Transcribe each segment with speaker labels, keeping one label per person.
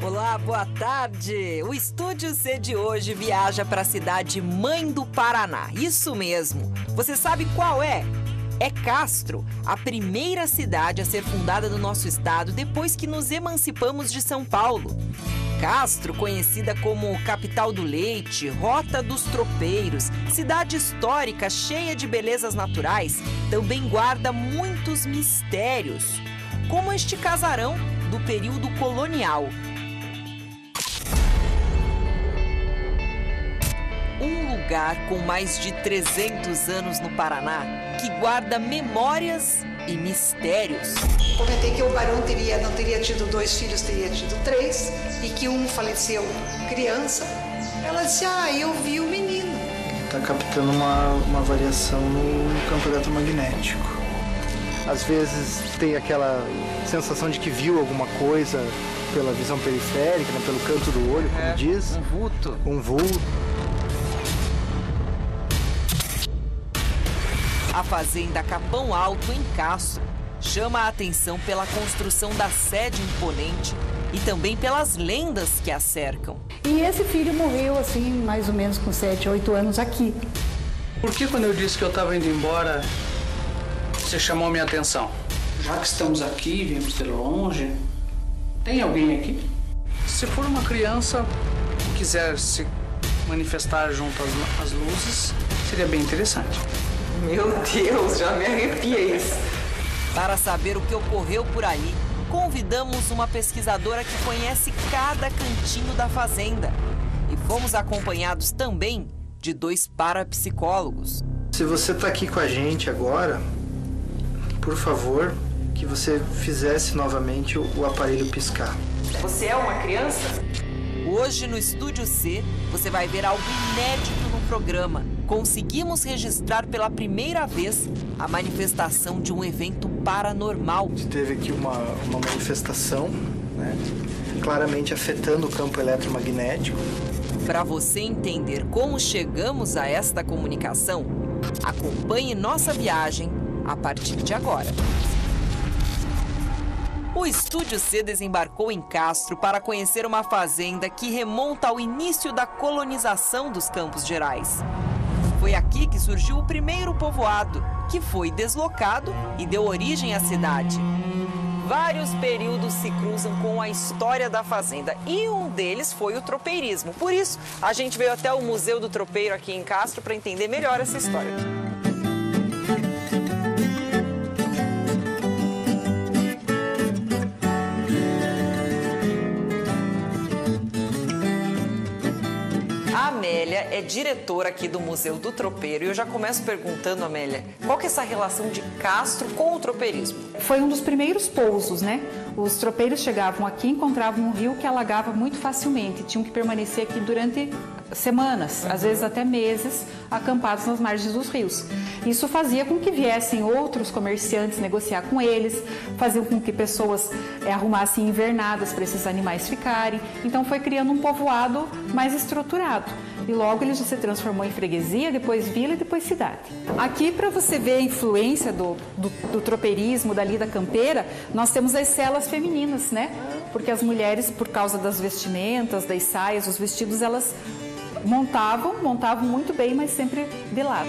Speaker 1: Olá, boa tarde! O Estúdio C de hoje viaja para a cidade mãe do Paraná. Isso mesmo! Você sabe qual é? É Castro, a primeira cidade a ser fundada no nosso estado depois que nos emancipamos de São Paulo. Castro, conhecida como capital do leite, rota dos tropeiros, cidade histórica cheia de belezas naturais, também guarda muitos mistérios, como este casarão do período colonial. Um lugar com mais de 300 anos no Paraná, que guarda memórias e mistérios.
Speaker 2: Comentei que o barão não teria tido 2 filhos, teria tido 3, e que um faleceu criança. Ela disse, eu vi o menino.
Speaker 3: Está captando uma variação no campo eletromagnético. Às vezes tem aquela sensação de que viu alguma coisa pela visão periférica, né, pelo canto do olho, como diz. Um vulto.
Speaker 1: A fazenda Capão Alto, em Castro, chama a atenção pela construção da sede imponente e também pelas lendas que a cercam.
Speaker 4: E esse filho morreu, assim, mais ou menos com 7, 8 anos aqui.
Speaker 5: Por que quando eu disse que eu estava indo embora, você chamou minha atenção? Já que estamos aqui, viemos de longe, tem alguém aqui? Se for uma criança que quiser se manifestar junto às luzes, seria bem interessante.
Speaker 1: Meu Deus, já me arrepia isso. Para saber o que ocorreu por aí, convidamos uma pesquisadora que conhece cada cantinho da fazenda. E fomos acompanhados também de 2 parapsicólogos.
Speaker 3: Se você está aqui com a gente agora, por favor, que você fizesse novamente o aparelho piscar.
Speaker 1: Você é uma criança? Hoje no Estúdio C, você vai ver algo inédito no programa. Conseguimos registrar pela primeira vez a manifestação de um evento paranormal.
Speaker 3: Teve aqui uma manifestação, né, claramente afetando o campo eletromagnético.
Speaker 1: Para você entender como chegamos a esta comunicação, acompanhe nossa viagem a partir de agora. O Estúdio C desembarcou em Castro para conhecer uma fazenda que remonta ao início da colonização dos Campos Gerais. Foi aqui que surgiu o primeiro povoado, que foi deslocado e deu origem à cidade. Vários períodos se cruzam com a história da fazenda e um deles foi o tropeirismo. Por isso, a gente veio até o Museu do Tropeiro aqui em Castro para entender melhor essa história. A Amélia é diretora aqui do Museu do Tropeiro e eu já começo perguntando, Amélia, qual que é essa relação de Castro com o tropeirismo?
Speaker 4: Foi um dos primeiros pousos, né? Os tropeiros chegavam aqui, encontravam um rio que alagava muito facilmente, tinham que permanecer aqui durante semanas, às vezes até meses, acampados nas margens dos rios. Isso fazia com que viessem outros comerciantes negociar com eles, fazia com que pessoas arrumassem invernadas para esses animais ficarem. Então foi criando um povoado mais estruturado. E logo ele já se transformou em freguesia, depois vila e depois cidade. Aqui, para você ver a influência do tropeirismo, da lida campeira, nós temos as celas femininas, né? Porque as mulheres, por causa das vestimentas, das saias, os vestidos, elas montavam muito bem, mas sempre de lado.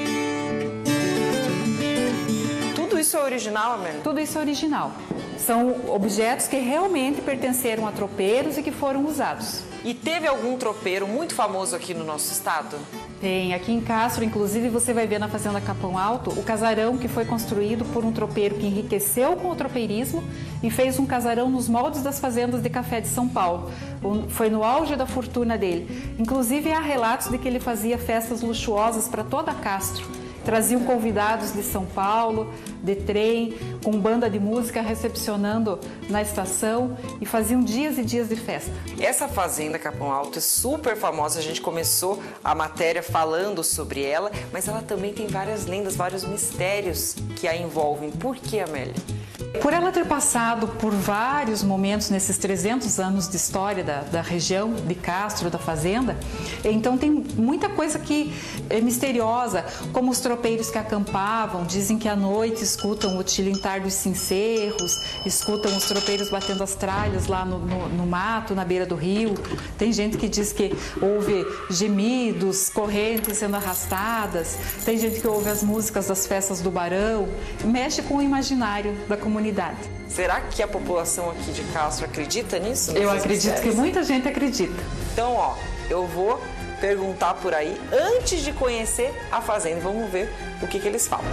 Speaker 1: Tudo isso é original, Amélia?
Speaker 4: Tudo isso é original. São objetos que realmente pertenceram a tropeiros e que foram usados.
Speaker 1: E teve algum tropeiro muito famoso aqui no nosso estado?
Speaker 4: Tem. Aqui em Castro, inclusive, você vai ver na Fazenda Capão Alto o casarão que foi construído por um tropeiro que enriqueceu com o tropeirismo e fez um casarão nos moldes das fazendas de café de São Paulo. Foi no auge da fortuna dele. Inclusive, há relatos de que ele fazia festas luxuosas para toda Castro. Traziam convidados de São Paulo, de trem, com banda de música recepcionando na estação e faziam dias e dias de festa.
Speaker 1: Essa fazenda Capão Alto é super famosa, a gente começou a matéria falando sobre ela, mas ela também tem várias lendas, vários mistérios que a envolvem. Por que, Amélia?
Speaker 4: Por ela ter passado por vários momentos nesses 300 anos de história da região de Castro, da fazenda, então tem muita coisa que é misteriosa, como os tropeiros que acampavam, dizem que à noite escutam o tilintar dos cincerros, escutam os tropeiros batendo as tralhas lá no mato, na beira do rio. Tem gente que diz que ouve gemidos, correntes sendo arrastadas, tem gente que ouve as músicas das festas do Barão, mexe com o imaginário da comunidade.
Speaker 1: Será que a população aqui de Castro acredita nisso?
Speaker 4: Eu acredito que muita gente acredita.
Speaker 1: Então, ó, eu vou perguntar por aí antes de conhecer a fazenda. Vamos ver o que eles falam.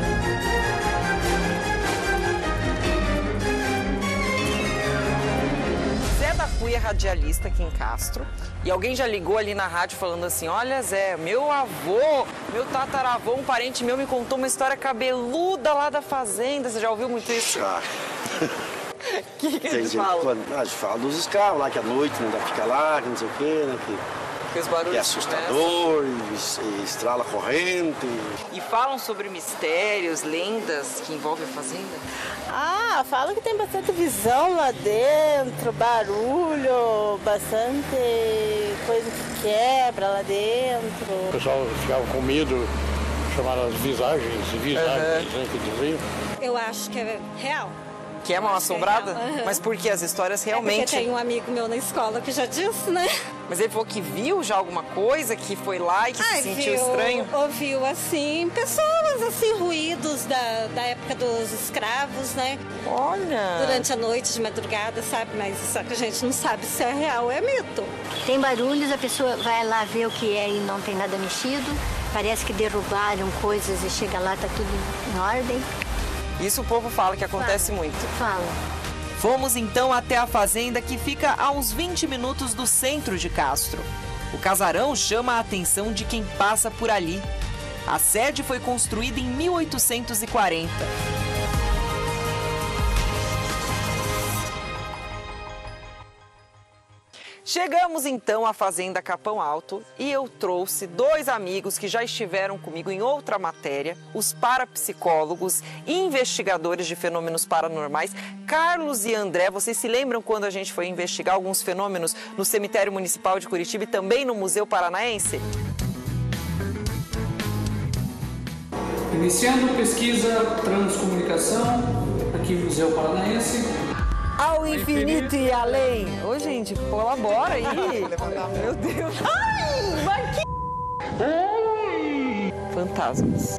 Speaker 1: Zé da Cunha é radialista aqui em Castro. E alguém já ligou ali na rádio falando assim: olha, Zé, meu avô, meu tataravô, um parente meu me contou uma história cabeluda lá da fazenda. Você já ouviu muito isso?
Speaker 6: Já.
Speaker 1: O que eles falam?
Speaker 6: A gente fala dos escravos lá, que à noite não dá pra ficar lá, que não sei o quê, né?
Speaker 1: Que os barulhos
Speaker 6: é assustador, e estrala corrente.
Speaker 1: E falam sobre mistérios, lendas que envolvem a fazenda?
Speaker 7: Ah, falam que tem bastante visão lá dentro, barulho, bastante coisa que quebra lá dentro.
Speaker 8: O pessoal ficava com medo, chamaram as visagens, né, que diziam.
Speaker 7: Eu acho que é real.
Speaker 1: Que é mal assombrada? Mas porque as histórias realmente...
Speaker 7: É porque tem um amigo meu na escola que já disse, né?
Speaker 1: Mas ele falou que viu já alguma coisa, que foi lá e que se sentiu estranho?
Speaker 7: Ouviu, assim, pessoas, assim, ruídos da época dos escravos, né?
Speaker 1: Olha!
Speaker 7: Durante a noite, de madrugada, sabe? Mas só que a gente não sabe se é real ou é mito.
Speaker 9: Tem barulhos, a pessoa vai lá ver o que é e não tem nada mexido. Parece que derrubaram coisas e chega lá, tá tudo em ordem.
Speaker 1: Isso o povo fala que acontece muito.
Speaker 9: Fala.
Speaker 1: Fomos então até a fazenda, que fica a uns 20 minutos do centro de Castro. O casarão chama a atenção de quem passa por ali. A sede foi construída em 1840. Chegamos então à Fazenda Capão Alto e eu trouxe dois amigos que já estiveram comigo em outra matéria, os parapsicólogos e investigadores de fenômenos paranormais, Carlos e André. Vocês se lembram quando a gente foi investigar alguns fenômenos no Cemitério Municipal de Curitiba e também no Museu Paranaense?
Speaker 5: Iniciando pesquisa Transcomunicação, aqui no Museu Paranaense.
Speaker 1: Ao infinito e além. Ô, gente, colabora aí. Meu Deus. Ai, vai que... Fantasmas.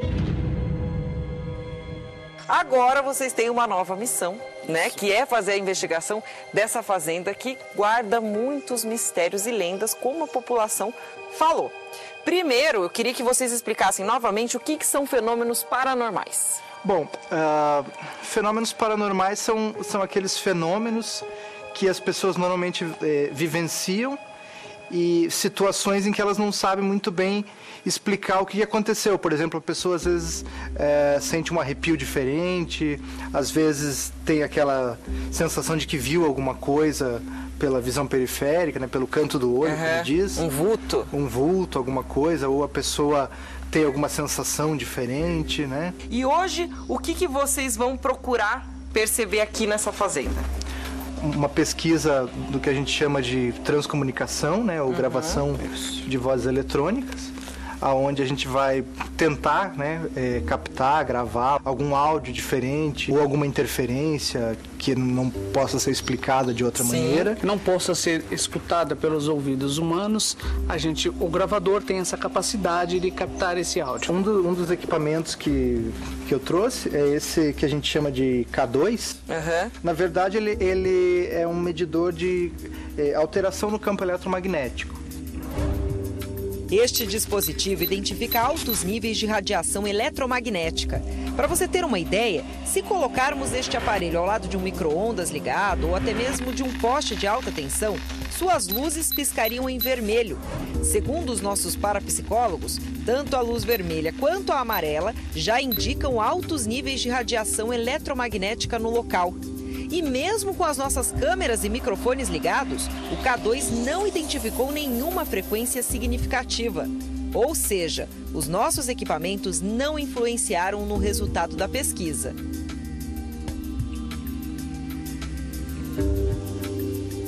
Speaker 1: Agora vocês têm uma nova missão, né? Que é fazer a investigação dessa fazenda que guarda muitos mistérios e lendas, como a população falou. Primeiro, eu queria que vocês explicassem novamente o que são fenômenos paranormais.
Speaker 3: Bom, fenômenos paranormais são aqueles fenômenos que as pessoas normalmente vivenciam e situações em que elas não sabem muito bem explicar o que aconteceu. Por exemplo, a pessoa às vezes sente um arrepio diferente, às vezes tem aquela sensação de que viu alguma coisa pela visão periférica, né, pelo canto do olho, como diz.
Speaker 1: Um vulto.
Speaker 3: Um vulto, alguma coisa, ou a pessoa tem alguma sensação diferente, né?
Speaker 1: E hoje, o que vocês vão procurar perceber aqui nessa fazenda?
Speaker 3: Uma pesquisa do que a gente chama de transcomunicação, né, ou gravação de vozes eletrônicas, aonde a gente vai tentar, né, captar, gravar algum áudio diferente ou alguma interferência que não possa ser explicada de outra maneira.
Speaker 5: Não possa ser escutada pelos ouvidos humanos, o gravador tem essa capacidade de captar esse áudio.
Speaker 3: Um dos equipamentos que eu trouxe é esse que a gente chama de K2. Na verdade, ele é um medidor de alteração no campo eletromagnético.
Speaker 1: Este dispositivo identifica altos níveis de radiação eletromagnética. Para você ter uma ideia, se colocarmos este aparelho ao lado de um micro-ondas ligado ou até mesmo de um poste de alta tensão, suas luzes piscariam em vermelho. Segundo os nossos parapsicólogos, tanto a luz vermelha quanto a amarela já indicam altos níveis de radiação eletromagnética no local. E mesmo com as nossas câmeras e microfones ligados, o K2 não identificou nenhuma frequência significativa. Ou seja, os nossos equipamentos não influenciaram no resultado da pesquisa.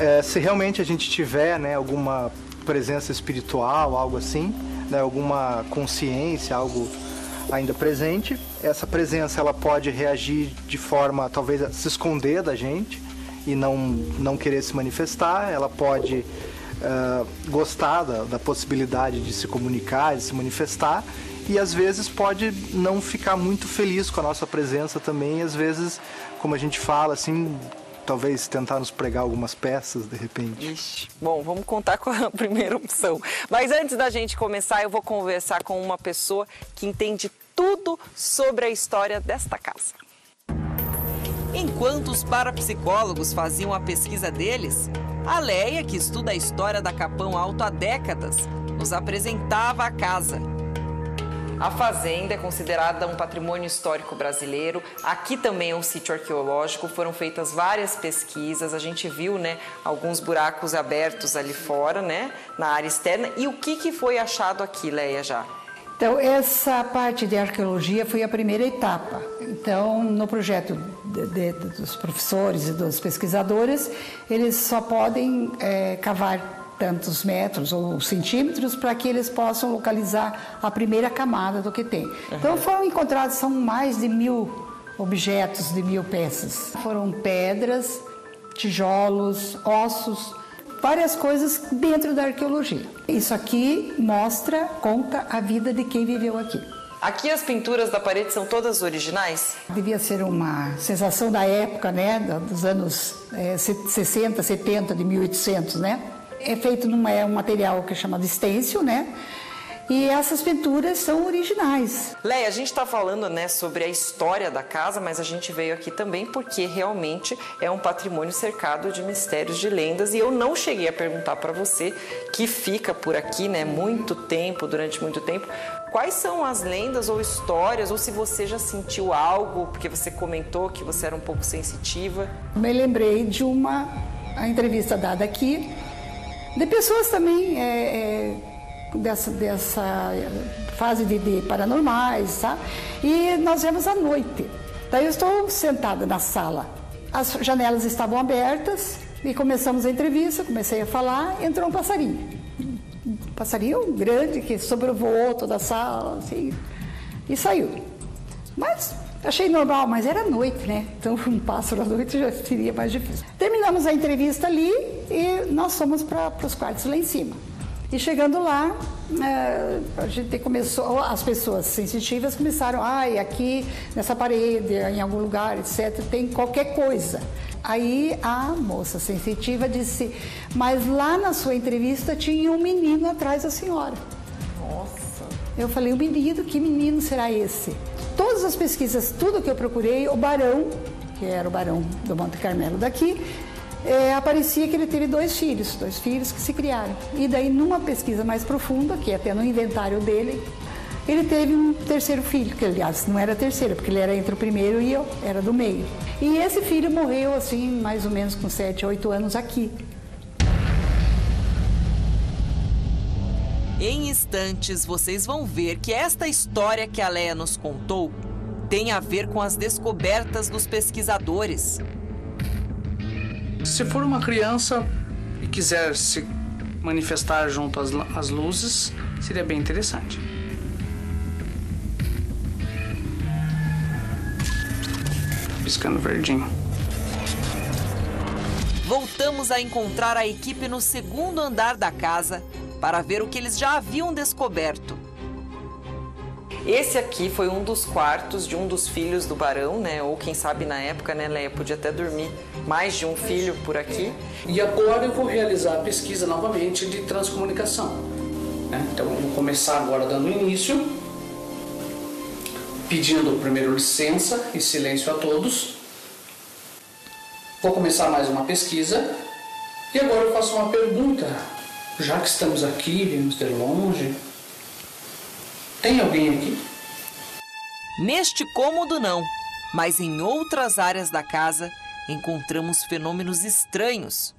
Speaker 3: se realmente a gente tiver, né, alguma presença espiritual, algo assim, né, alguma consciência, algo ainda presente, essa presença ela pode reagir de forma talvez a se esconder da gente e não querer se manifestar. Ela pode gostar da possibilidade de se comunicar, de se manifestar, e às vezes pode não ficar muito feliz com a nossa presença também, e às vezes, como a gente fala assim, talvez tentar nos pregar algumas peças, de repente.
Speaker 1: Ixi. Bom, vamos contar com a primeira opção. Mas antes da gente começar, eu vou conversar com uma pessoa que entende tudo sobre a história desta casa. Enquanto os parapsicólogos faziam a pesquisa deles, a Leia, que estuda a história da Capão Alto há décadas, nos apresentava a casa. A fazenda é considerada um patrimônio histórico brasileiro. Aqui também é um sítio arqueológico. Foram feitas várias pesquisas. A gente viu, né, alguns buracos abertos ali fora, né, na área externa. E o que foi achado aqui, Leia, já?
Speaker 2: Então, essa parte de arqueologia foi a primeira etapa. Então, no projeto dos professores e dos pesquisadores, eles só podem cavar tantos metros ou centímetros para que eles possam localizar a primeira camada do que tem. Então foram encontrados, são mais de 1000 objetos, de 1000 peças. Foram pedras, tijolos, ossos, várias coisas dentro da arqueologia. Isso aqui conta a vida de quem viveu aqui.
Speaker 1: Aqui as pinturas da parede são todas originais?
Speaker 2: Devia ser uma sensação da época, né, dos anos 60, 70, de 1800, né? É feito um material que é chamado estêncil, né? E essas pinturas são originais.
Speaker 1: Leia, a gente está falando, né, sobre a história da casa, mas a gente veio aqui também porque realmente é um patrimônio cercado de mistérios, de lendas. E eu não cheguei a perguntar para você, que fica por aqui, né, durante muito tempo, quais são as lendas ou histórias, ou se você já sentiu algo, porque você comentou que você era um pouco sensitiva.
Speaker 2: Me lembrei de uma entrevista dada aqui, de pessoas também dessa fase de paranormais, tá? E nós viemos à noite. Daí eu estou sentada na sala. As janelas estavam abertas e começamos a entrevista, comecei a falar, entrou um passarinho. Um passarinho grande que sobrevoou toda a sala, assim, e saiu. Mas achei normal, mas era noite, né? Então um pássaro à noite já seria mais difícil. Terminamos a entrevista ali e nós fomos para os quartos lá em cima. E chegando lá, a gente começou, as pessoas sensitivas começaram, aqui nessa parede, em algum lugar, etc., tem qualquer coisa. Aí a moça sensitiva disse, mas lá na sua entrevista tinha um menino atrás da senhora.
Speaker 1: Nossa!
Speaker 2: Eu falei, o menino, que menino será esse? Todas as pesquisas, tudo que eu procurei, o barão, que era o barão do Monte Carmelo daqui, aparecia que ele teve dois filhos que se criaram. E daí, numa pesquisa mais profunda, que até no inventário dele, ele teve um terceiro filho, que aliás não era terceiro, porque ele era entre o primeiro e eu era do meio. E esse filho morreu assim, mais ou menos com 7, 8 anos aqui.
Speaker 1: Em instantes, vocês vão ver que esta história que a Leia nos contou tem a ver com as descobertas dos pesquisadores.
Speaker 5: Se for uma criança e quiser se manifestar junto às luzes, seria bem interessante. Piscando verdinho.
Speaker 1: Voltamos a encontrar a equipe no segundo andar da casa para ver o que eles já haviam descoberto. Esse aqui foi um dos quartos de um dos filhos do barão, né? Ou quem sabe na época, né, Leia, podia até dormir mais de um filho por aqui.
Speaker 5: E agora eu vou realizar a pesquisa novamente de transcomunicação, né? Então eu vou começar agora dando início, pedindo primeiro licença e silêncio a todos. Vou começar mais uma pesquisa e agora eu faço uma pergunta. Já que estamos aqui, viemos de longe, tem alguém aqui?
Speaker 1: Neste cômodo não, mas em outras áreas da casa encontramos fenômenos estranhos.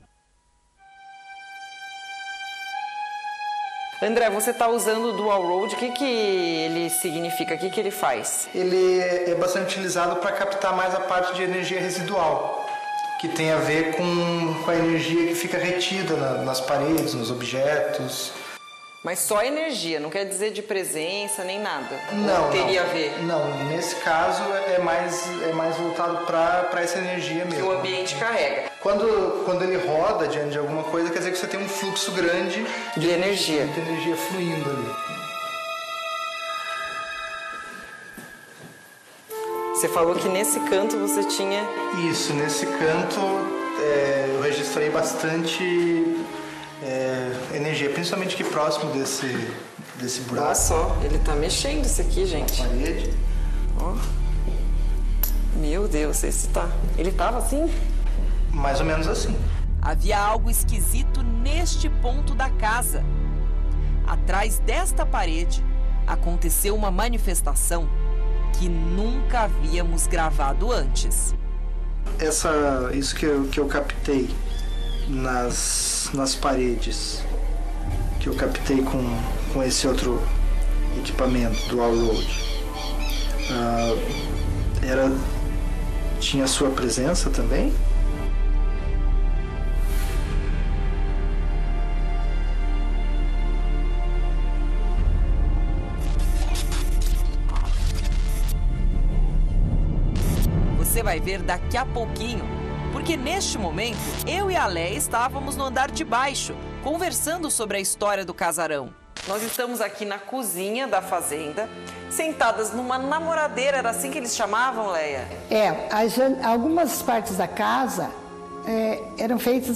Speaker 1: André, você está usando o Dual Road, o que ele significa? O que ele faz?
Speaker 3: Ele é bastante utilizado para captar mais a parte de energia residual, que tem a ver com a energia que fica retida nas paredes, nos objetos.
Speaker 1: Mas só energia, não quer dizer de presença nem nada.
Speaker 3: Não,
Speaker 1: teria a ver.
Speaker 3: Não, nesse caso é mais voltado para essa energia mesmo.
Speaker 1: Que o ambiente carrega.
Speaker 3: Quando ele roda diante de alguma coisa, quer dizer que você tem um fluxo grande
Speaker 1: de energia.
Speaker 3: De energia fluindo ali.
Speaker 1: Você falou que nesse canto você tinha...
Speaker 3: Isso, nesse canto eu registrei bastante energia, principalmente aqui próximo desse buraco.
Speaker 1: Olha só, ele tá mexendo isso aqui, gente.
Speaker 3: A parede.
Speaker 1: Ó. Meu Deus, esse tá... Ele tava assim?
Speaker 3: Mais ou menos assim.
Speaker 1: Havia algo esquisito neste ponto da casa. Atrás desta parede aconteceu uma manifestação que nunca havíamos gravado antes.
Speaker 3: Isso que eu captei nas paredes, que eu captei com esse outro equipamento do All-Road, tinha sua presença também?
Speaker 1: Você vai ver daqui a pouquinho, porque neste momento eu e a Leia estávamos no andar de baixo, conversando sobre a história do casarão. Nós estamos aqui na cozinha da fazenda, sentadas numa namoradeira, era assim que eles chamavam, Leia?
Speaker 2: Algumas partes da casa eram feitas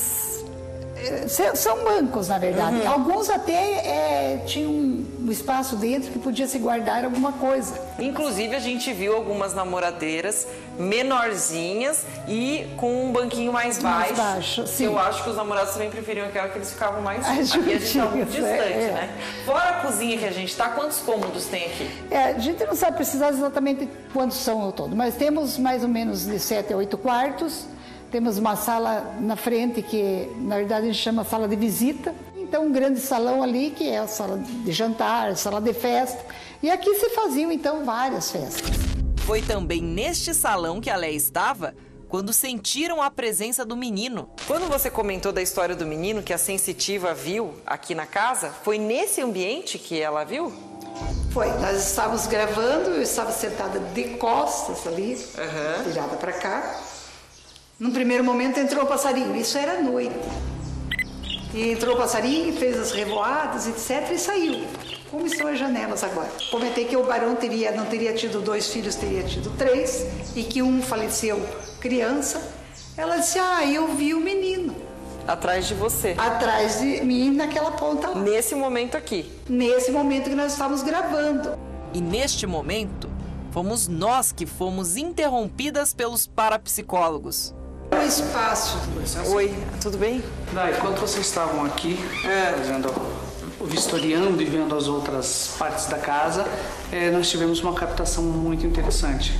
Speaker 2: são bancos, na verdade. Alguns até tinham um espaço dentro que podia se guardar alguma coisa.
Speaker 1: Inclusive, a gente viu algumas namoradeiras menorzinhas e com um banquinho mais baixo.
Speaker 2: Sim.
Speaker 1: Eu acho que os namorados também preferiam aquela que eles ficavam mais... Aqui a gente tá muito distante, né? Fora a cozinha que a gente tá, quantos cômodos tem aqui?
Speaker 2: A gente não sabe precisar exatamente quantos são ao todo, mas temos mais ou menos de 7 a 8 quartos. Temos uma sala na frente que, na verdade, a gente chama sala de visita. Então, um grande salão ali, que é a sala de jantar, a sala de festa. E aqui se faziam, então, várias festas.
Speaker 1: Foi também neste salão que a Leia estava quando sentiram a presença do menino. Quando você comentou da história do menino que a sensitiva viu aqui na casa, foi nesse ambiente que ela viu?
Speaker 2: Foi. Nós estávamos gravando, eu estava sentada de costas ali, virada para cá. Num primeiro momento entrou o passarinho, isso era à noite. E entrou o passarinho, fez as revoadas, etc. e saiu. Como estão as janelas agora? Comentei que o barão não teria tido 2 filhos, teria tido 3. E que um faleceu criança. Ela disse, eu vi o menino.
Speaker 1: Atrás de você?
Speaker 2: Atrás de mim, naquela ponta lá.
Speaker 1: Nesse momento aqui?
Speaker 2: Nesse momento que nós estávamos gravando.
Speaker 1: E neste momento, fomos nós que fomos interrompidas pelos parapsicólogos.
Speaker 2: O espaço.
Speaker 1: Oi, tudo bem?
Speaker 5: Enquanto vocês estavam aqui, vistoriando e vendo as outras partes da casa, nós tivemos uma captação muito interessante.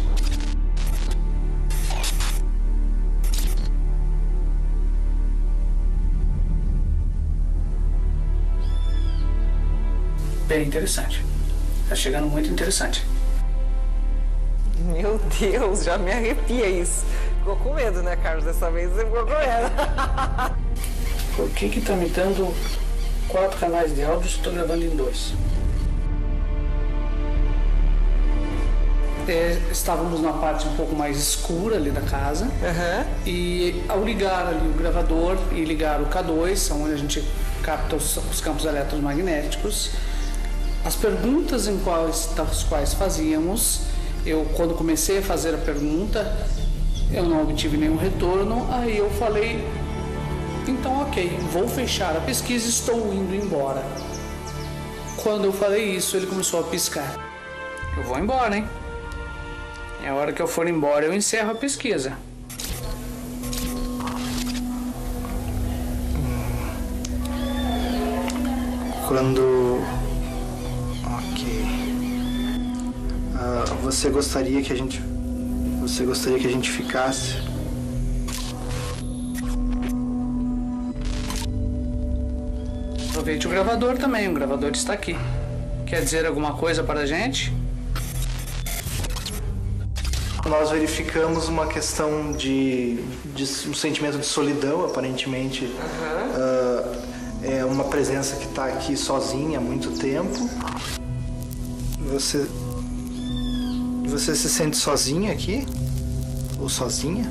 Speaker 5: Bem interessante. Tá chegando muito interessante.
Speaker 1: Meu Deus, já me arrepia isso. Ficou com medo, né, Carlos? Dessa vez você ficou com medo.
Speaker 5: Por que tá me dando 4 canais de áudio se estou gravando em 2? Estávamos na parte um pouco mais escura ali da casa. E ao ligar ali o gravador e ligar o K2, onde a gente capta os campos eletromagnéticos, as perguntas das quais fazíamos, quando comecei a fazer a pergunta, eu não obtive nenhum retorno, aí eu falei, então ok, vou fechar a pesquisa e estou indo embora. Quando eu falei isso, ele começou a piscar. Eu vou embora, hein? E a hora que eu for embora, eu encerro a pesquisa.
Speaker 3: Quando... Ok. Você gostaria que a gente ficasse?
Speaker 5: Aproveite o gravador também, o gravador está aqui. Quer dizer alguma coisa para a gente?
Speaker 3: nós verificamos uma questão de um sentimento de solidão, aparentemente. É uma presença que está aqui sozinha há muito tempo. Você se sente sozinha aqui? Ou sozinha?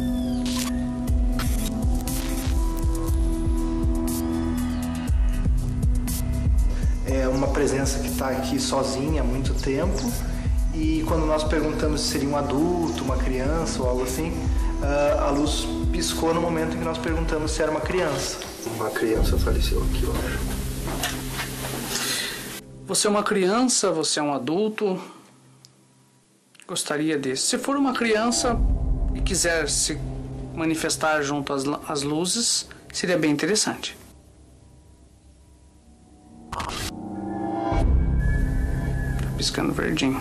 Speaker 3: É uma presença que está aqui sozinha há muito tempo. E quando nós perguntamos se seria um adulto, uma criança ou algo assim, a luz piscou no momento em que nós perguntamos se era uma criança.
Speaker 6: Uma criança faleceu aqui, eu acho.
Speaker 5: Você é uma criança, você é um adulto? Gostaria disso. Se for uma criança e quiser se manifestar junto às luzes, seria bem interessante. Piscando verdinho.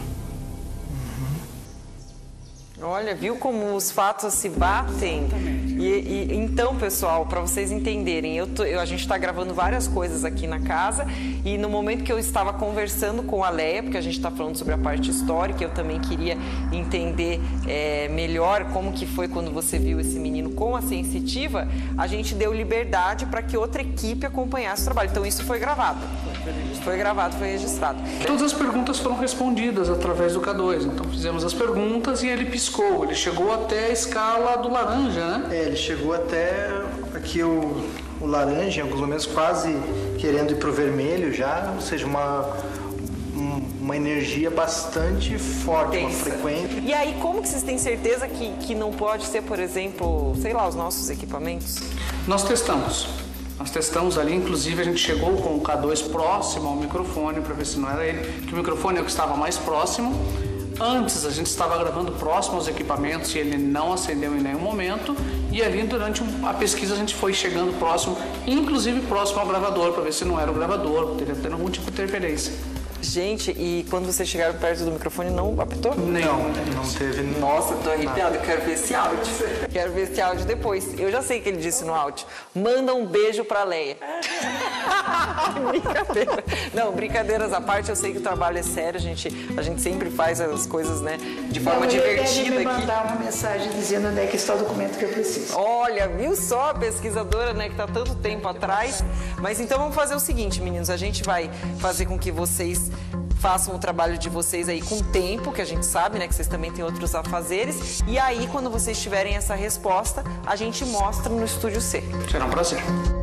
Speaker 1: Olha, viu como os fatos se batem? Então, pessoal, para vocês entenderem, a gente está gravando várias coisas aqui na casa e no momento que eu estava conversando com a Leia, porque a gente está falando sobre a parte histórica, eu também queria entender melhor como que foi quando você viu esse menino com a sensitiva, a gente deu liberdade para que outra equipe acompanhasse o trabalho. Então, isso foi gravado. Foi gravado, foi registrado.
Speaker 5: Todas as perguntas foram respondidas através do K2. Então fizemos as perguntas e ele piscou. Ele chegou até a escala do laranja, né?
Speaker 3: Ele chegou até aqui o laranja, em alguns momentos quase querendo ir pro vermelho já, ou seja, uma energia bastante forte, uma frequência.
Speaker 1: E aí, como que vocês têm certeza que não pode ser, por exemplo, sei lá, os nossos equipamentos?
Speaker 5: Nós testamos ali, inclusive a gente chegou com o K2 próximo ao microfone para ver se não era ele, que o microfone é o que estava mais próximo. Antes a gente estava gravando próximo aos equipamentos e ele não acendeu em nenhum momento. E ali durante a pesquisa a gente foi chegando próximo, inclusive próximo ao gravador, para ver se não era o gravador, poderia ter algum tipo de interferência.
Speaker 1: Gente, e quando vocês chegaram perto do microfone, não apitou?
Speaker 3: Não teve.
Speaker 1: Nossa, tô arrepiada, quero ver esse áudio. Quero ver esse áudio depois. Eu já sei o que ele disse no áudio. Manda um beijo pra Leia. Brincadeira. Não, brincadeiras à parte, eu sei que o trabalho é sério, a gente sempre faz as coisas, né, de forma divertida aqui.
Speaker 2: Mandar uma mensagem dizendo onde é que está o documento que eu preciso.
Speaker 1: Olha, viu só a pesquisadora, né, que tá tanto tempo atrás. Mas então vamos fazer o seguinte, meninos, a gente vai fazer com que vocês façam o trabalho de vocês aí com tempo, que a gente sabe, né, que vocês também têm outros afazeres. E aí, quando vocês tiverem essa resposta, a gente mostra no Estúdio C.
Speaker 5: Será um prazer.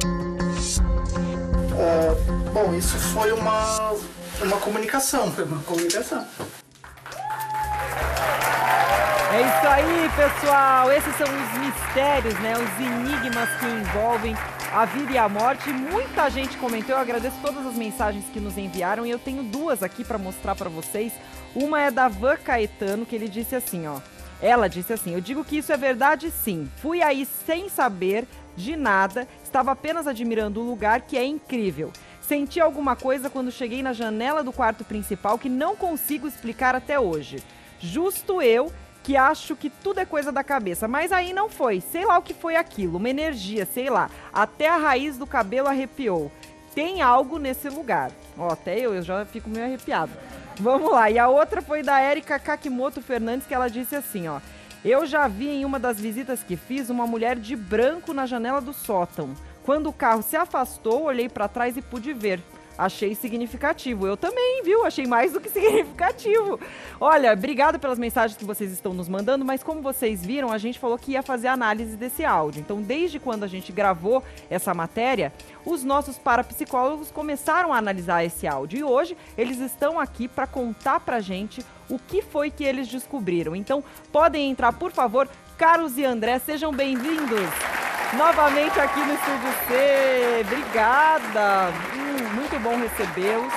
Speaker 3: Bom, isso foi uma comunicação. Foi uma comunicação.
Speaker 1: É isso aí, pessoal. Esses são os mistérios, né, os enigmas que envolvem a vida e a morte. Muita gente comentou, eu agradeço todas as mensagens que nos enviaram e eu tenho duas aqui para mostrar para vocês. Uma é da Van Caetano, que ele disse assim, ó. Ela disse assim: eu digo que isso é verdade, sim. Fui aí sem saber de nada, estava apenas admirando o lugar, que é incrível. Senti alguma coisa quando cheguei na janela do quarto principal que não consigo explicar até hoje. Justo eu que acho que tudo é coisa da cabeça, mas aí não foi. Sei lá o que foi aquilo, uma energia, sei lá. Até a raiz do cabelo arrepiou. Tem algo nesse lugar. Ó, até eu já fico meio arrepiado. Vamos lá. E a outra foi da Érica Kakimoto Fernandes, que ela disse assim, ó. Eu já vi em uma das visitas que fiz uma mulher de branco na janela do sótão. Quando o carro se afastou, olhei para trás e pude ver. Achei significativo. Eu também, viu? Achei mais do que significativo. Olha, obrigado pelas mensagens que vocês estão nos mandando, mas como vocês viram, a gente falou que ia fazer análise desse áudio. Então, desde quando a gente gravou essa matéria, os nossos parapsicólogos começaram a analisar esse áudio. E hoje, eles estão aqui para contar pra gente o que foi que eles descobriram. Então, podem entrar, por favor. Carlos e André, sejam bem-vindos novamente aqui no Estúdio C. Obrigada. Muito bom recebê-los.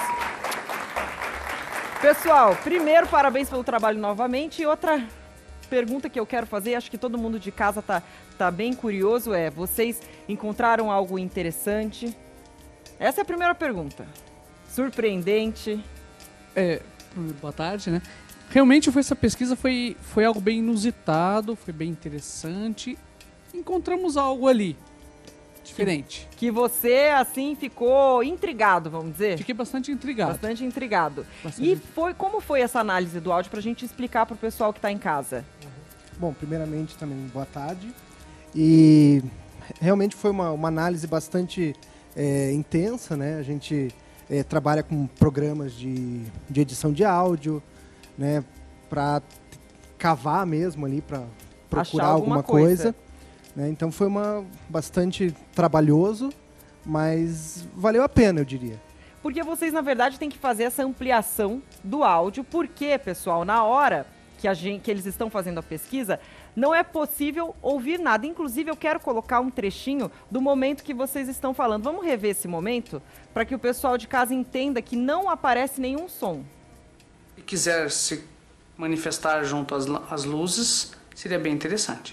Speaker 1: Pessoal, primeiro, parabéns pelo trabalho novamente. E outra pergunta que eu quero fazer, acho que todo mundo de casa tá bem curioso, é: vocês encontraram algo interessante? Essa é a primeira pergunta. Surpreendente?
Speaker 10: Boa tarde, né? Realmente essa pesquisa foi algo bem inusitado, foi bem interessante. Encontramos algo ali diferente.
Speaker 1: Que você, assim, ficou intrigado, vamos dizer?
Speaker 10: Fiquei bastante intrigado.
Speaker 1: Bastante intrigado. E como foi essa análise do áudio pra gente explicar pro pessoal que tá em casa?
Speaker 11: Bom, primeiramente também boa tarde. E realmente foi uma análise bastante intensa, né? A gente trabalha com programas de edição de áudio, né? Para cavar mesmo ali, para procurar alguma coisa. Né? Então foi bastante trabalhoso, mas valeu a pena, eu diria.
Speaker 1: Porque vocês, na verdade, têm que fazer essa ampliação do áudio, porque, pessoal, na hora que eles estão fazendo a pesquisa, não é possível ouvir nada. Inclusive, eu quero colocar um trechinho do momento que vocês estão falando. Vamos rever esse momento, para que o pessoal de casa entenda que não aparece nenhum som.
Speaker 5: Se quiser se manifestar junto às luzes, seria bem interessante.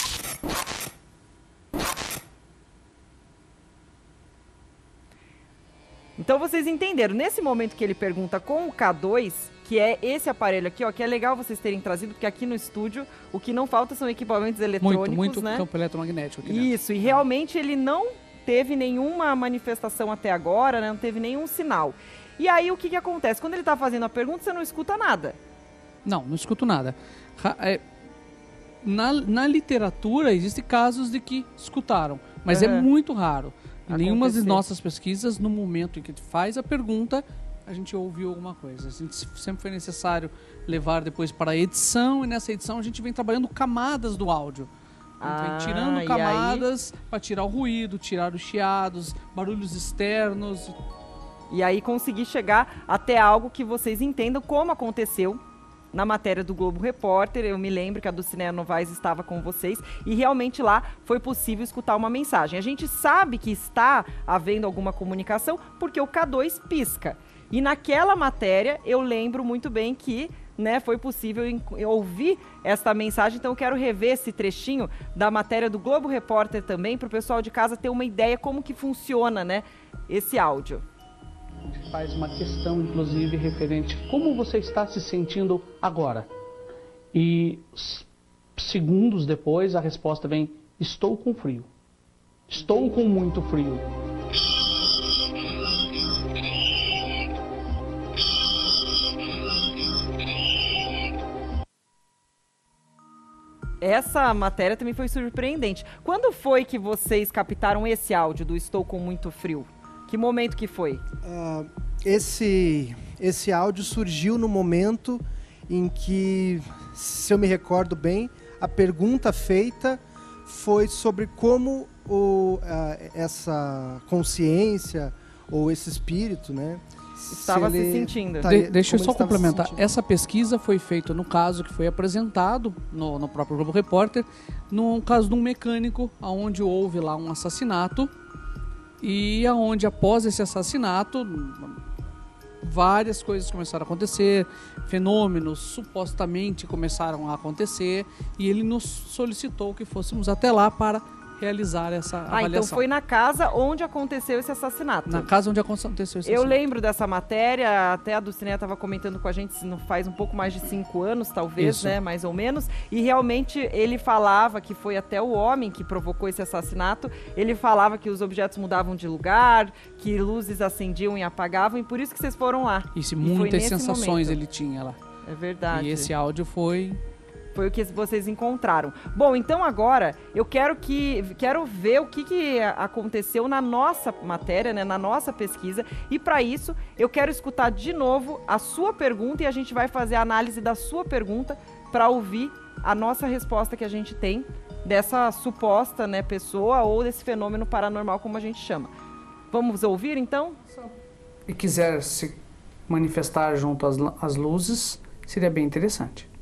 Speaker 1: Então vocês entenderam, nesse momento que ele pergunta com o K2, que é esse aparelho aqui, ó, que é legal vocês terem trazido, porque aqui no estúdio o que não falta são equipamentos eletrônicos,
Speaker 10: muito
Speaker 1: né?
Speaker 10: campo eletromagnético aqui
Speaker 1: Isso, e realmente ele não teve nenhuma manifestação até agora, né? Não teve nenhum sinal. E aí o que acontece? Quando ele está fazendo a pergunta, você não escuta nada.
Speaker 10: Não escuto nada. Na literatura existem casos de que escutaram, mas é muito raro. Em nenhuma das nossas pesquisas, no momento em que faz a pergunta, a gente ouviu alguma coisa. Sempre foi necessário levar depois para a edição, e nessa edição a gente vem trabalhando camadas do áudio. Vem tirando camadas para tirar o ruído, tirar os chiados, barulhos externos.
Speaker 1: E aí conseguir chegar até algo que vocês entendam como aconteceu na matéria do Globo Repórter. Eu me lembro que a Dulcinea Novaes estava com vocês e realmente lá foi possível escutar uma mensagem. A gente sabe que está havendo alguma comunicação porque o K2 pisca. E naquela matéria eu lembro muito bem que, né, foi possível ouvir esta mensagem. Então eu quero rever esse trechinho da matéria do Globo Repórter também, para o pessoal de casa ter uma ideia como que funciona, né, esse áudio.
Speaker 5: A gente faz uma questão, inclusive, referente a como você está se sentindo agora. E segundos depois a resposta vem: estou com frio. Estou com muito frio.
Speaker 1: Essa matéria também foi surpreendente. Quando foi que vocês captaram esse áudio do estou com muito frio? Que momento que foi?
Speaker 11: Esse áudio surgiu no momento em que, se eu me recordo bem, a pergunta feita foi sobre como essa consciência ou esse espírito, né,
Speaker 1: estava se sentindo.
Speaker 10: Deixa eu só complementar. Essa pesquisa foi feita no caso que foi apresentado no próprio Globo Repórter, no caso de um mecânico, onde houve lá um assassinato. E aonde após esse assassinato várias coisas começaram a acontecer, fenômenos supostamente começaram a acontecer, e ele nos solicitou que fôssemos até lá para realizar essa avaliação.
Speaker 1: Então foi na casa onde aconteceu esse assassinato.
Speaker 10: Na casa onde aconteceu esse assassinato.
Speaker 1: Eu lembro dessa matéria, até a Dulcinea estava comentando com a gente, faz um pouco mais de 5 anos, talvez, isso, né, mais ou menos, e realmente ele falava que foi até o homem que provocou esse assassinato. Ele falava que os objetos mudavam de lugar, que luzes acendiam e apagavam, e por isso que vocês foram lá.
Speaker 10: Isso, muitas sensações ele tinha lá.
Speaker 1: É verdade.
Speaker 10: E esse áudio foi
Speaker 1: o que vocês encontraram. Bom, então agora eu quero ver o que aconteceu na nossa matéria, né, na nossa pesquisa, e para isso eu quero escutar de novo a sua pergunta e a gente vai fazer a análise da sua pergunta para ouvir a nossa resposta que a gente tem dessa suposta, né, pessoa ou desse fenômeno paranormal, como a gente chama. Vamos ouvir então?
Speaker 5: Se quiser se manifestar junto às luzes, seria bem interessante.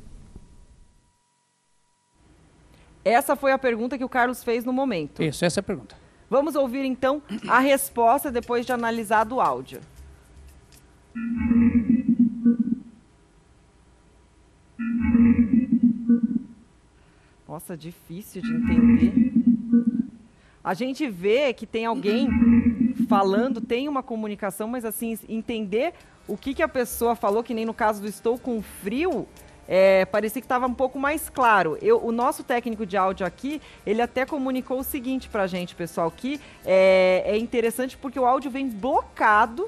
Speaker 1: Essa foi a pergunta que o Carlos fez no momento.
Speaker 10: Isso, essa é a pergunta.
Speaker 1: Vamos ouvir, então, a resposta depois de analisado o áudio. Nossa, difícil de entender. A gente vê que tem alguém falando, tem uma comunicação, mas assim, entender o que a pessoa falou, que nem no caso do estou com frio, parecia que estava um pouco mais claro. O nosso técnico de áudio aqui, ele até comunicou o seguinte pra gente, pessoal, que é interessante porque o áudio vem blocado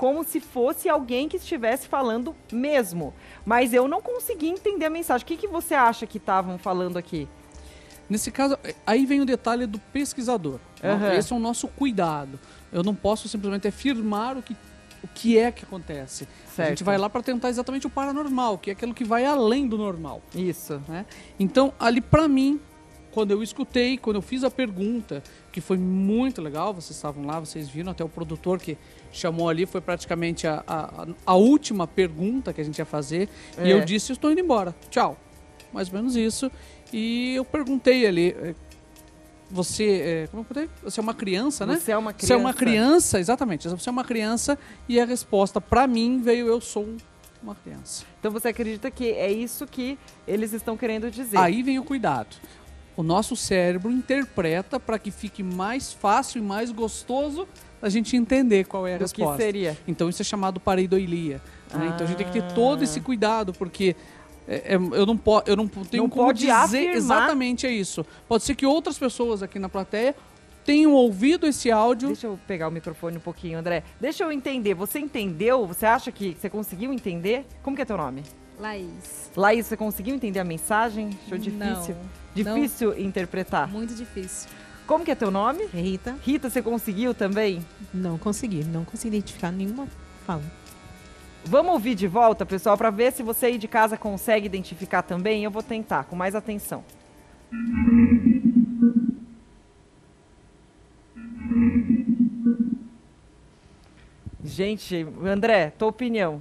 Speaker 1: como se fosse alguém que estivesse falando mesmo. Mas eu não consegui entender a mensagem. O que você acha que estavam falando aqui?
Speaker 10: Nesse caso, aí vem o detalhe do pesquisador.
Speaker 1: Uhum.
Speaker 10: Esse é o nosso cuidado. Eu não posso simplesmente afirmar o que é que acontece.
Speaker 1: Certo.
Speaker 10: A gente vai lá para tentar exatamente o paranormal, que é aquilo que vai além do normal.
Speaker 1: Isso.
Speaker 10: Né? Então, ali para mim, quando eu escutei, quando eu fiz a pergunta, que foi muito legal, vocês estavam lá, vocês viram, até o produtor que chamou ali, foi praticamente a última pergunta que a gente ia fazer, e eu disse, eu estou indo embora, tchau. Mais ou menos isso. E eu perguntei ali, você é uma criança, né?
Speaker 1: Você é uma criança.
Speaker 10: Você é uma criança, exatamente. Você é uma criança e a resposta para mim veio, eu sou uma criança.
Speaker 1: Então você acredita que é isso que eles estão querendo dizer?
Speaker 10: Aí vem o cuidado. O nosso cérebro interpreta para que fique mais fácil e mais gostoso a gente entender qual é a resposta.
Speaker 1: Que seria?
Speaker 10: Então isso é chamado pareidolia. Né? Então a gente tem que ter todo esse cuidado, porque eu não tenho como dizer afirmar. Exatamente isso. Pode ser que outras pessoas aqui na plateia tenham ouvido esse áudio.
Speaker 1: Deixa eu pegar o microfone um pouquinho, André. Deixa eu entender. Você entendeu? Você acha que você conseguiu entender? Como que é teu nome?
Speaker 12: Laís.
Speaker 1: Laís, você conseguiu entender a mensagem? Achou difícil?
Speaker 12: Não.
Speaker 1: Difícil interpretar?
Speaker 12: Muito difícil.
Speaker 1: Como que é teu nome?
Speaker 12: Rita.
Speaker 1: Rita, você conseguiu também?
Speaker 12: Não consegui identificar nenhuma fala.
Speaker 1: Vamos ouvir de volta, pessoal, para ver se você aí de casa consegue identificar também. Eu vou tentar, com mais atenção. Gente, André, tua opinião?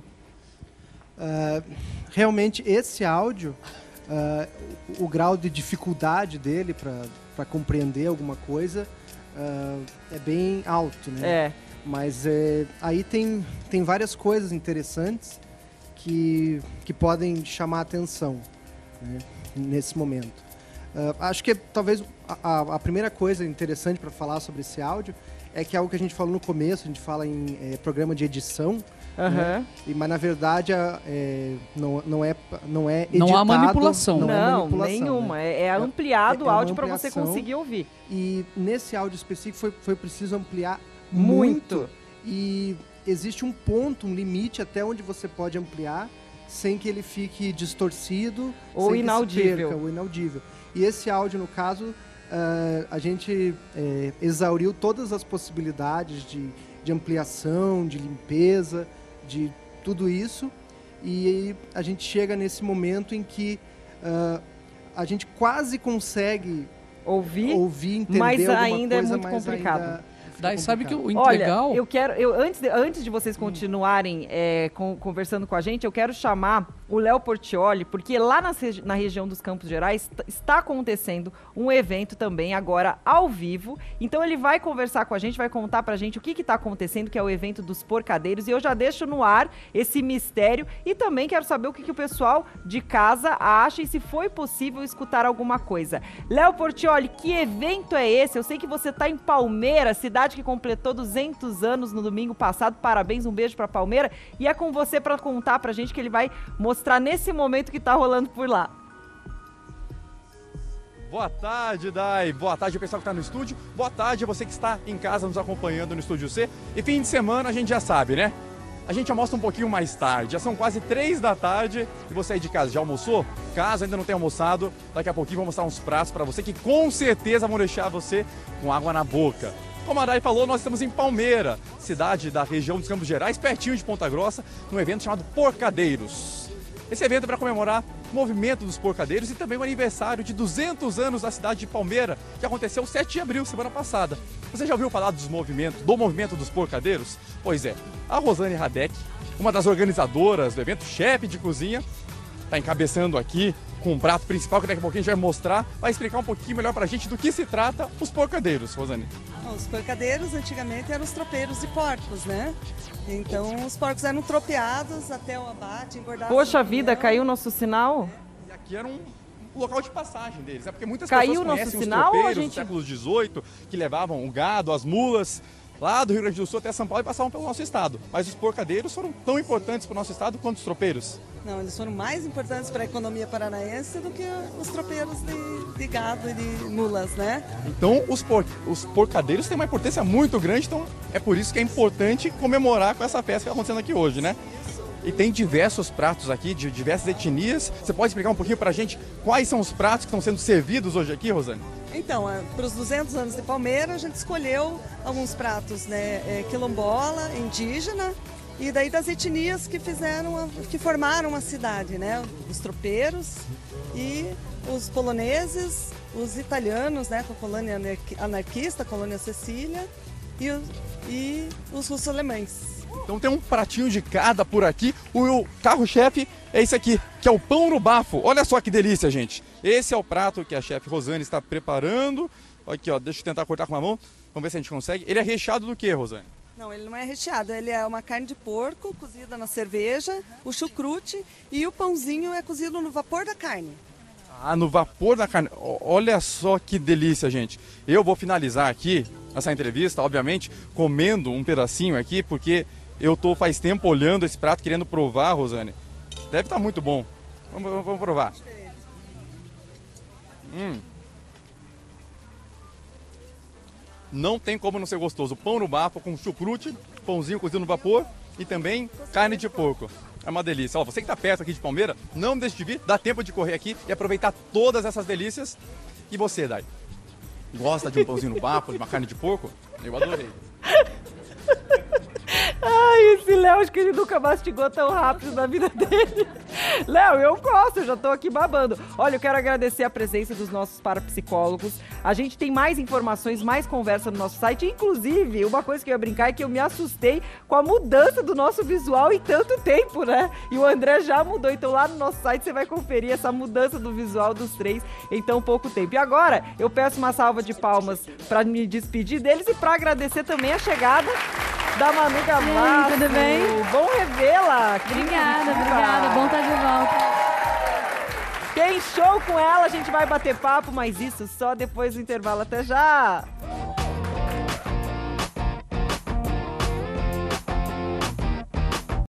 Speaker 11: Realmente, esse áudio, o grau de dificuldade dele para compreender alguma coisa é bem alto, né? Mas aí tem várias coisas interessantes que podem chamar a atenção, né, nesse momento. Acho que talvez a primeira coisa interessante para falar sobre esse áudio é que é algo que a gente falou no começo, a gente fala em programa de edição, né? Mas na verdade não é editado.
Speaker 10: Não há manipulação.
Speaker 1: Não, nenhuma. Né? É ampliado o áudio para você conseguir ouvir.
Speaker 11: E nesse áudio específico foi preciso ampliar muito. E existe um ponto, um limite até onde você pode ampliar sem que ele fique distorcido
Speaker 1: ou inaudível.
Speaker 11: Ou inaudível. E esse áudio, no caso, a gente exauriu todas as possibilidades de ampliação, de limpeza, de tudo isso. E a gente chega nesse momento em que a gente quase consegue ouvir, entender
Speaker 1: mas
Speaker 11: alguma
Speaker 1: ainda
Speaker 11: coisa,
Speaker 1: é muito complicado.
Speaker 10: Daí sabe que o
Speaker 1: legal... Olha, antes de vocês continuarem conversando com a gente, eu quero chamar o Léo Portioli, porque lá na região dos Campos Gerais está acontecendo um evento também agora ao vivo. Então ele vai conversar com a gente, vai contar pra gente o que está acontecendo, que é o evento dos porcadeiros. E eu já deixo no ar esse mistério e também quero saber o que o pessoal de casa acha e se foi possível escutar alguma coisa. Léo Portioli, que evento é esse? Eu sei que você está em Palmeira, cidade que completou 200 anos no domingo passado. Parabéns, um beijo pra Palmeira. E é com você para contar pra gente que ele vai mostrar nesse momento que tá rolando por lá.
Speaker 13: Boa tarde, Dai. Boa tarde, o pessoal que está no estúdio. Boa tarde a você que está em casa nos acompanhando no Estúdio C. E fim de semana a gente já sabe, né? A gente almoça um pouquinho mais tarde. Já são quase 3 da tarde. E você aí de casa já almoçou? Caso ainda não tenha almoçado, daqui a pouquinho vou mostrar uns pratos para você que com certeza vão deixar você com água na boca. Como a Dai falou, nós estamos em Palmeira, cidade da região dos Campos Gerais, pertinho de Ponta Grossa, num evento chamado Porcadeiros. Esse evento é para comemorar o movimento dos porcadeiros e também o aniversário de 200 anos da cidade de Palmeira, que aconteceu 7 de abril, semana passada. Você já ouviu falar do movimento dos porcadeiros? Pois é, a Rosane Radek, uma das organizadoras do evento, chefe de cozinha, está encabeçando aqui com um prato principal que daqui a pouquinho a gente vai mostrar, vai explicar um pouquinho melhor pra gente do que se trata os porcadeiros, Rosane.
Speaker 14: Os porcadeiros antigamente eram os tropeiros de porcos, né? Então os porcos eram tropeados até o abate, engordados.
Speaker 1: Poxa vida, caiu o nosso sinal?
Speaker 13: E aqui era um local de passagem deles, porque muitas
Speaker 1: caiu
Speaker 13: pessoas conhecem os tropeiros do século XVIII, que levavam o gado, as mulas, lá do Rio Grande do Sul até São Paulo e passavam pelo nosso estado. Mas os porcadeiros foram tão importantes para o nosso estado quanto os tropeiros?
Speaker 14: Não, eles foram mais importantes para a economia paranaense do que os tropeiros de gado e de mulas, né?
Speaker 13: Então, os porcadeiros têm uma importância muito grande, então é por isso que é importante comemorar com essa festa que está acontecendo aqui hoje, né? E tem diversos pratos aqui, de diversas etnias. Você pode explicar um pouquinho para a gente quais são os pratos que estão sendo servidos hoje aqui, Rosane?
Speaker 14: Então, para os 200 anos de Palmeira, a gente escolheu alguns pratos, né? Quilombola, indígena, e daí das etnias que formaram a cidade, né? Os tropeiros e os poloneses, os italianos, né? Com a colônia anarquista, a colônia Cecília, e os russos-alemães.
Speaker 13: Então tem um pratinho de cada por aqui. O carro-chefe é esse aqui, que é o pão no bafo. Olha só que delícia, gente. Esse é o prato que a chefe Rosane está preparando. Aqui, ó, deixa eu tentar cortar com a mão. Vamos ver se a gente consegue. Ele é recheado do que, Rosane?
Speaker 14: Não, ele não é recheado. Ele é uma carne de porco cozida na cerveja, o chucrute, e o pãozinho é cozido no vapor da carne.
Speaker 13: Ah, no vapor da carne. Olha só que delícia, gente. Eu vou finalizar aqui essa entrevista, obviamente, comendo um pedacinho aqui, porque eu tô faz tempo olhando esse prato, querendo provar, Rosane. Deve estar muito bom. Vamos provar. Não tem como não ser gostoso. Pão no bafo com chucrute, pãozinho cozido no vapor e também carne de porco. É uma delícia. Ó, você que está perto aqui de Palmeira, não deixe de vir, dá tempo de correr aqui e aproveitar todas essas delícias. E você, Dai? Gosta de um pãozinho no bafo, de uma carne de porco? Eu adorei.
Speaker 1: Ai, esse Léo, acho que ele nunca mastigou tão rápido na vida dele. Léo, eu gosto, eu já tô aqui babando. Olha, eu quero agradecer a presença dos nossos parapsicólogos. A gente tem mais informações, mais conversa no nosso site. Inclusive, uma coisa que eu ia brincar é que eu me assustei com a mudança do nosso visual em tanto tempo, né? E o André já mudou, então lá no nosso site você vai conferir essa mudança do visual dos três em tão pouco tempo. E agora, eu peço uma salva de palmas pra me despedir deles e pra agradecer também a chegada da Manu Gavassi.
Speaker 15: Tudo bem?
Speaker 1: Bom revê-la.
Speaker 15: Obrigada. Bom estar de volta.
Speaker 1: Tem show com ela, a gente vai bater papo, mas isso só depois do intervalo. Até já!